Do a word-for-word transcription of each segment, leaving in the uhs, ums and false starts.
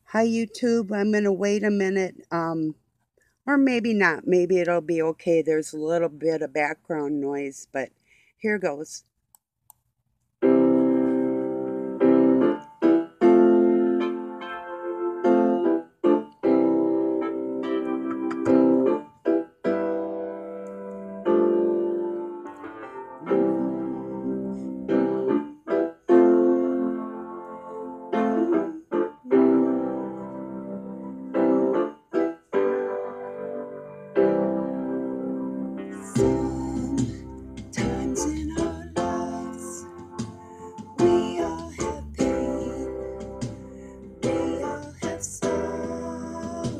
Hi YouTube, I'm gonna wait a minute, um, or maybe not. Maybe it'll be okay. There's a little bit of background noise, but here goes. Sometimes in our lives, we all have pain, we all have sorrow,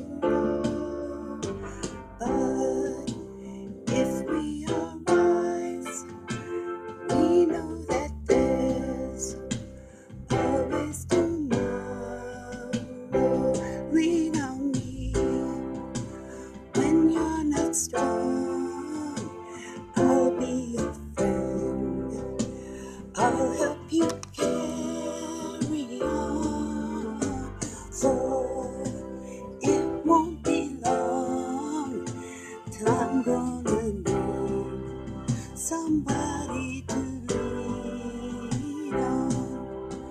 but if we are wise, we know that there's always tomorrow. Lean on me when you're not strong. I'll be your friend. I'll help you carry on. For it won't be long till I'm gonna need somebody to lean on.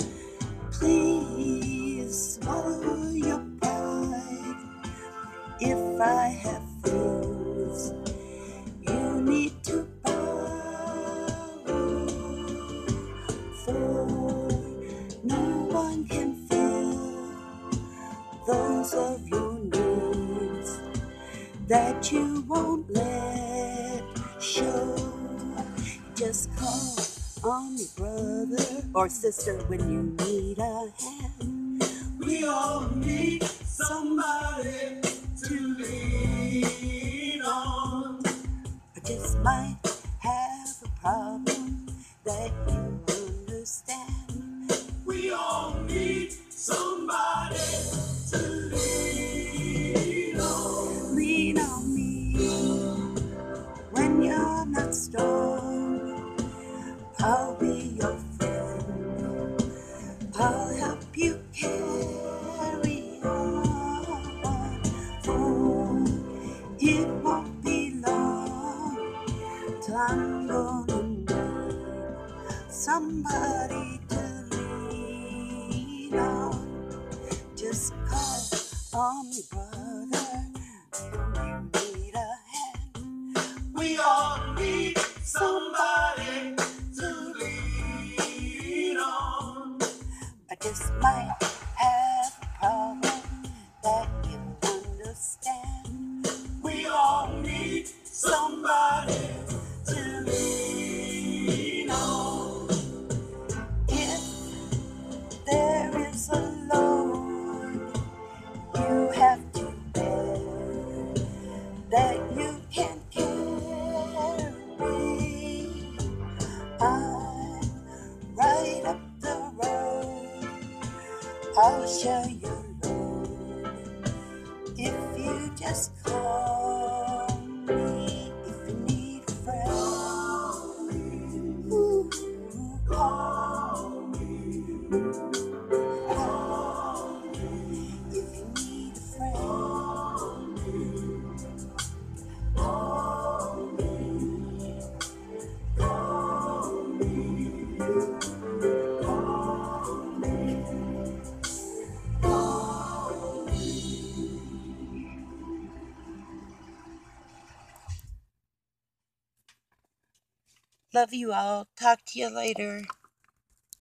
Please swallow your pride. If I have things you need to borrow, for no one can fill those of your needs that you won't let show. Just call on me, brother or sister, when you need a hand. We all need somebody to lean on. I just might have a problem that you understand. We all need somebody to lean on. Lean on me when you're not strong. I'll be your friend. I'll help you carry on. For it won't be long till I'm gonna need somebody to lean on. Just call on me, brother, when you need a hand. We all need somebody to lean on. I just might have a problem that you understand. We all need somebody to lean on. If there is a load you have to bear that you can't carry, I'm right up the road. I'll share your load if you just call me. If you need a friend, ooh, call me. Call me. If you need a friend, call me. Call me. Call me. Call me. Love you all. Talk to you later.